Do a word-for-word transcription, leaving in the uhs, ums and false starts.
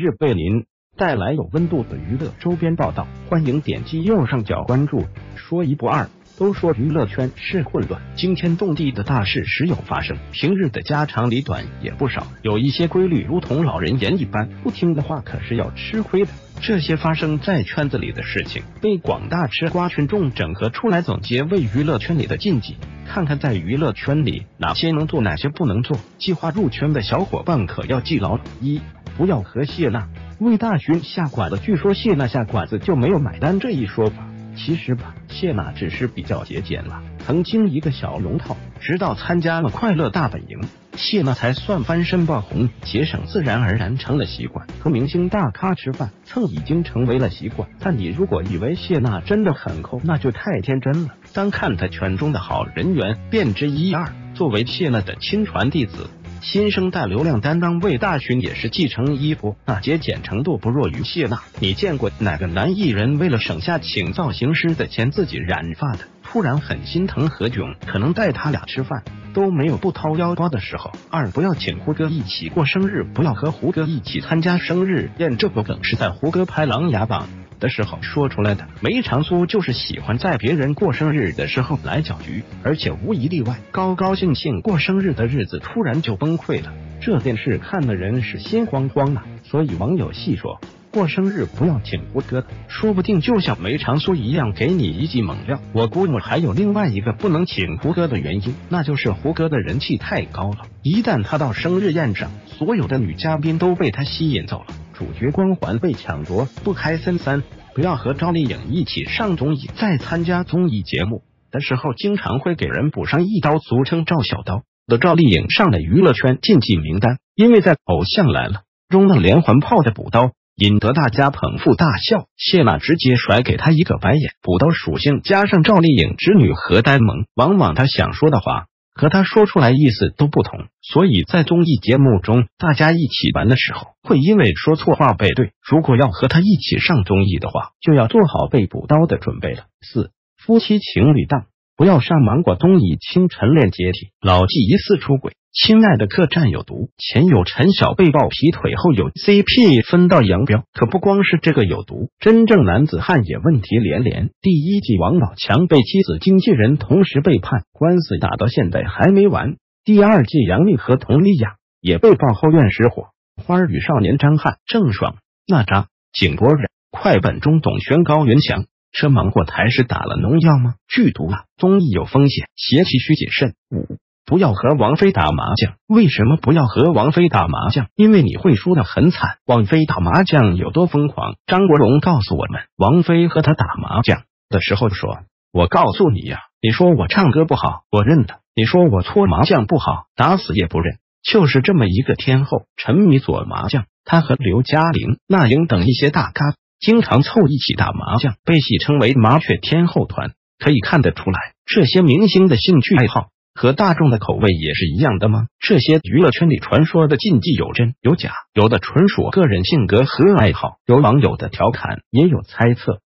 为您带来有温度的娱乐周边报道，欢迎点击右上角关注。说一不二，都说娱乐圈是混乱，惊天动地的大事时有发生，平日的家长里短也不少。有一些规律如同老人言一般，不听的话可是要吃亏的。这些发生在圈子里的事情，被广大吃瓜群众整合出来，总结为娱乐圈里的禁忌。看看在娱乐圈里哪些能做，哪些不能做。计划入圈的小伙伴可要记牢：一、不要和谢娜、魏大勋下馆子。据说谢娜下馆子就没有买单这一说法，其实吧，谢娜只是比较节俭了。曾经一个小龙套，直到参加了快乐大本营，谢娜才算翻身爆红，节省自然而然成了习惯。和明星大咖吃饭蹭已经成为了习惯，但你如果以为谢娜真的很抠，那就太天真了。单看她圈中的好人缘便知一二。作为谢娜的亲传弟子，新生代流量担当魏大勋也是继承衣钵，那节俭程度不弱于谢娜。你见过哪个男艺人为了省下请造型师的钱自己染发的？突然很心疼何炅，可能带他俩吃饭都没有不掏腰包的时候。二、不要请胡歌一起过生日，不要和胡歌一起参加生日宴。这个梗是在胡歌拍《琅琊榜》的时候说出来的。梅长苏就是喜欢在别人过生日的时候来搅局，而且无一例外，高高兴兴过生日的日子突然就崩溃了，这件事看的人是心慌慌啊。所以网友戏说，过生日不要请胡歌的，说不定就像梅长苏一样给你一记猛料。我估摸还有另外一个不能请胡歌的原因，那就是胡歌的人气太高了，一旦他到生日宴上，所有的女嘉宾都被他吸引走了，主角光环被抢夺，不开心。三、不要和赵丽颖一起上综艺。在参加综艺节目的时候，经常会给人补上一刀，俗称赵小刀的赵丽颖上了娱乐圈禁忌名单，因为在《偶像来了》中那连环炮的补刀引得大家捧腹大笑，谢娜直接甩给他一个白眼。补刀属性加上赵丽颖侄女何呆萌，往往他想说的话和他说出来意思都不同，所以在综艺节目中大家一起玩的时候，会因为说错话背对。如果要和他一起上综艺的话，就要做好被补刀的准备了。四、夫妻情侣档不要上芒果综艺。清晨练接替，老纪疑似出轨，亲爱的客栈有毒，前有陈晓被曝劈腿，后有 C P 分道扬镳。可不光是这个有毒，真正男子汉也问题连连。第一季王宝强被妻子经纪人同时背叛，官司打到现在还没完。第二季杨幂和佟丽娅也被曝后院失火。花儿与少年张翰、郑爽、娜扎、井柏然，快本中董璇、高云翔，这芒果台是打了农药吗？剧毒啊！综艺有风险，携其需谨慎。五、不要和王菲打麻将。为什么不要和王菲打麻将？因为你会输得很惨。王菲打麻将有多疯狂？张国荣告诉我们，王菲和他打麻将的时候说，我告诉你呀、啊，你说我唱歌不好，我认的；你说我搓麻将不好，打死也不认。就是这么一个天后，沉迷做麻将。她和刘嘉玲、那英等一些大咖经常凑一起打麻将，被戏称为麻雀天后团。可以看得出来，这些明星的兴趣爱好和大众的口味也是一样的吗？这些娱乐圈里传说的禁忌有真有假，有的纯属个人性格和爱好，有网友的调侃，也有猜测。